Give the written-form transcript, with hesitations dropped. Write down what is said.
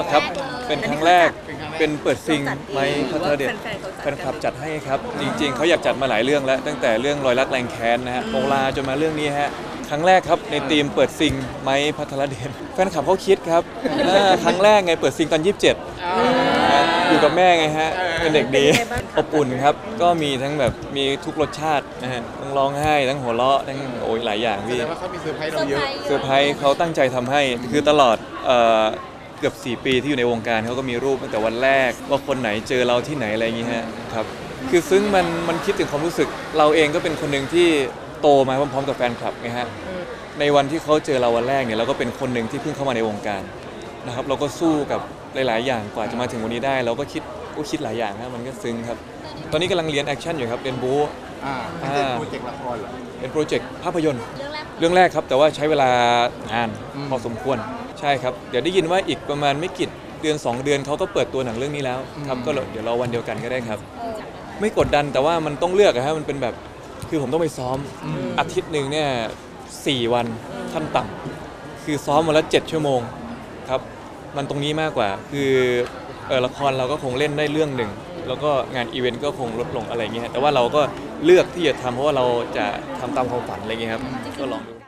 ครับเป็นครั้งแรกเป็นเปิดซิงไหมพัทรเดชแฟนคลับจัดให้ครับจริงๆเขาอยากจัดมาหลายเรื่องแล้วตั้งแต่เรื่องรอยรักแรงแค้นนะฮะโมลาจนมาเรื่องนี้ฮะครั้งแรกครับในทีมเปิดซิงไหมพัทรเดชแฟนคลับเขาคิดครับครั้งแรกไงเปิดซิงตอน27อยู่กับแม่ไงฮะเป็นเด็กดีอบอุ่นครับก็มีทั้งแบบมีทุกรสชาตินะฮะทั้งร้องไห้ทั้งหัวเราะทั้งโอ้ยหลายอย่างพี่แสดงว่าเขามีเซอร์ไพรส์เราเยอะเซอร์ไพรส์เขาตั้งใจทำให้คือตลอดเกือบ4 ปีที่อยู่ในวงการเขาก็มีรูปตั้งแต่วันแรกว่าคนไหนเจอเราที่ไหนอะไรอย่างงี้ฮะครับคือซึ่งมันคิดถึงความรู้สึกเราเองก็เป็นคนหนึ่งที่โตมาพร้อมๆกับแฟนคลับไงฮะในวันที่เขาเจอเราวันแรกเนี่ยเราก็เป็นคนหนึ่งที่เพิ่งเข้ามาในวงการนะครับเราก็สู้กับหลายๆอย่างกว่าจะมาถึงวันนี้ได้เราก็คิดหลายอย่างนะมันก็ซึ้งครับตอนนี้กำลังเรียนแอคชั่นอยู่ครับเรียนบู๊เป็นโปรเจกต์ละครเหรอเป็นโปรเจกต์ภาพยนตร์เรื่องแรกครับแต่ว่าใช้เวลานานพอสมควรใช่ครับเดี๋ยวได้ยินว่าอีกประมาณไม่กี่เดือน2 เดือนเขาก็เปิดตัวหนังเรื่องนี้แล้วครับก็เดี๋ยวรอวันเดียวกันก็ได้ครับไม่กดดันแต่ว่ามันต้องเลือกอะฮะมันเป็นแบบคือผมต้องไปซ้อมอาทิตย์หนึ่งเนี่ย4 วันขั้นต่ำคือซ้อมวันละ7 ชั่วโมงครับมันตรงนี้มากกว่าคือละครเราก็คงเล่นได้เรื่องหนึ่งแล้วก็งานอีเวนต์ก็คงลดลงอะไรอย่างเงี้ยแต่ว่าเราก็เลือกที่จะทำเพราะว่าเราจะทำตามความฝันอะไรเงี้ยครับก็ลองดู